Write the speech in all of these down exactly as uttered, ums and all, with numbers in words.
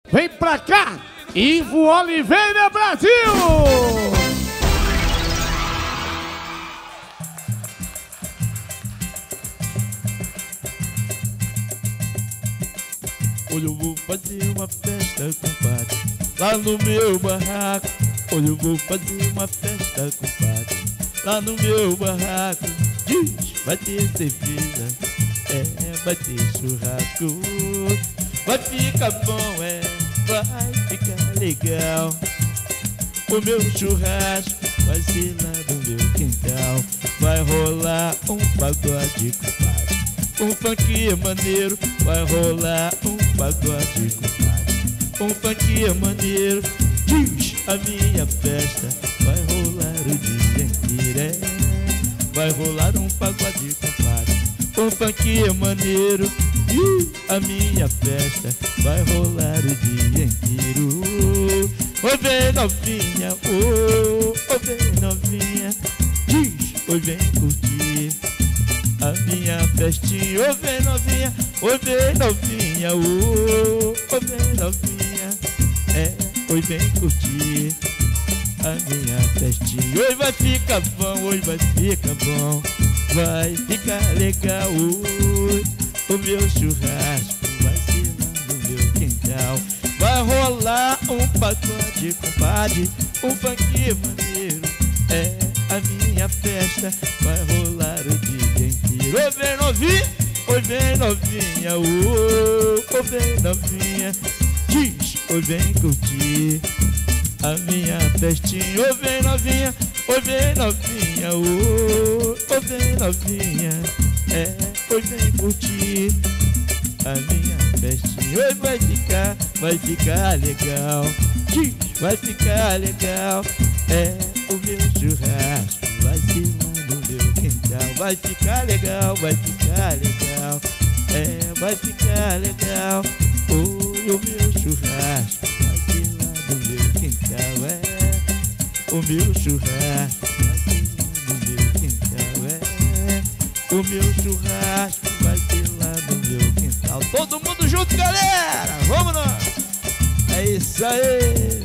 Vem pra cá, Ivo Oliveira Brasil! Hoje eu vou fazer uma festa, compadre, lá no meu barraco. Hoje eu vou fazer uma festa, compadre, lá no meu barraco. Diz, vai ter cerveja, é, vai ter churrasco. Vai ficar bom, é, vai ficar legal. O meu churrasco vai ser lá no meu quintal. Vai rolar um pagode, compadre, um funk maneiro. Vai rolar um pagode, compadre, um funk maneiro. Diz, a minha festa vai rolar o dia inteiro, é. Vai rolar um pagode, compadre, um funk maneiro. Diz, a minha festa vai rolar o dia inteiro. Oi, vem novinha, oh, oh, vem novinha. Diz, oi, vem curtir a minha festinha. Oi, vem novinha, oi, vem novinha, oh, oh, vem novinha. É, oi, vem curtir a minha festinha. Oi, vai ficar bom, oi, vai ficar bom, vai ficar legal. Oi, o meu churrasco vai ser lá no meu quintal. Vai rolar um pagode, compadre, um funk maneiro. É, a minha festa vai rolar o dia inteiro. Oi, vem novinha, oi, vem novinha, oh, oh, vem novinha. Diz, oi, vem curtir a minha festinha. Oi, vem novinha, oi, vem novinha, oh, oh, vem novinha. É, oi, vem curtir a minha festinha. Oi, vai ficar, vai ficar legal. Diz, vai ficar legal. É, o meu churrasco vai ser lá no meu quintal. Vai ficar legal, vai ficar legal. É, vai ficar legal. Oi, o meu churrasco vai ser lá no meu quintal. É, o meu churrasco vai ser lá no meu quintal. É, o meu churrasco vai ser lá no meu quintal. Todo mundo junto, galera! Vamos nós! É isso aí!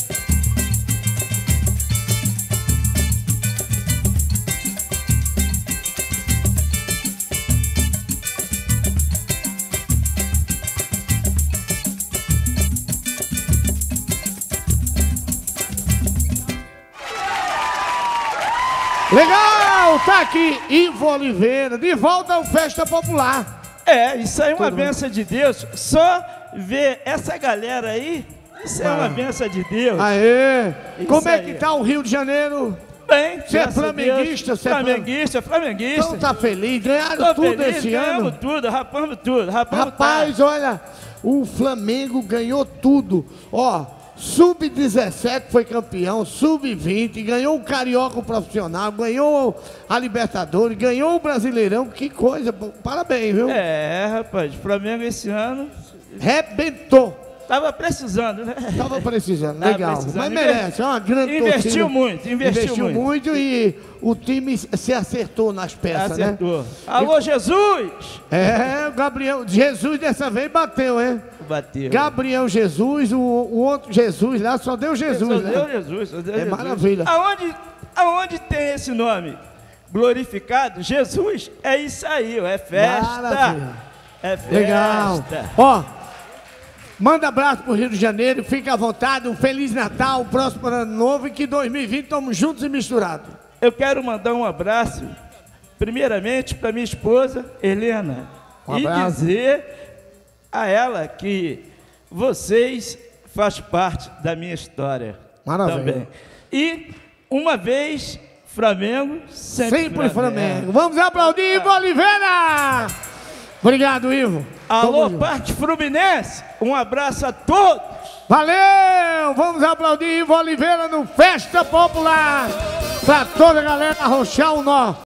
Legal, tá aqui Ivo Oliveira, de volta ao Festa Popular. É, isso aí é uma Tudo bênção de Deus. Só ver essa galera aí, isso é uma Ah. bênção de Deus. Aê! Isso Como é aí. que tá o Rio de Janeiro? Bem, Você é graças a flamenguista? Deus. Você é flam- Flamenguista, flamenguista. Então tá feliz, ganharam Tô tudo feliz, esse ganhamos ano. tudo, rapamos tudo, rapamos Rapaz, olha, o Flamengo ganhou tudo. Ó, sub dezessete foi campeão, sub vinte, ganhou o Carioca profissional, ganhou a Libertadores, ganhou o Brasileirão. Que coisa, parabéns, viu? É, rapaz, o Flamengo esse ano Rebentou. tava precisando, né? Tava precisando, Tava legal. precisando. Mas Inve- merece, é uma grande investiu torcida. muito, investiu muito. e o time se acertou nas peças, Acertou. né? Alô, Jesus! É, o Gabriel, Jesus dessa vez bateu, hein? Bateu. Gabriel Jesus, o, o outro Jesus lá, só deu Jesus, Só né? deu Jesus, só deu É Jesus. maravilha. Aonde, aonde tem esse nome? Glorificado? Jesus, é isso aí, ó, é festa. Maravilha. É festa. Legal. Ó, manda abraço pro Rio de Janeiro, fica à vontade, um Feliz Natal, um próximo ano novo e que dois mil e vinte estamos juntos e misturados. Eu quero mandar um abraço, primeiramente, para minha esposa, Helena. Um e abraço. dizer a ela que vocês fazem parte da minha história. Maravilha. Também. E, uma vez, Flamengo, sempre, Sempre Flamengo. Vamos aplaudir Ivo Oliveira! Obrigado, Ivo. Alô, Tamo junto. parte Fluminense, um abraço a todos. Valeu! Vamos aplaudir Ivo Oliveira no Festa Popular. Pra toda a galera arrochar o nó.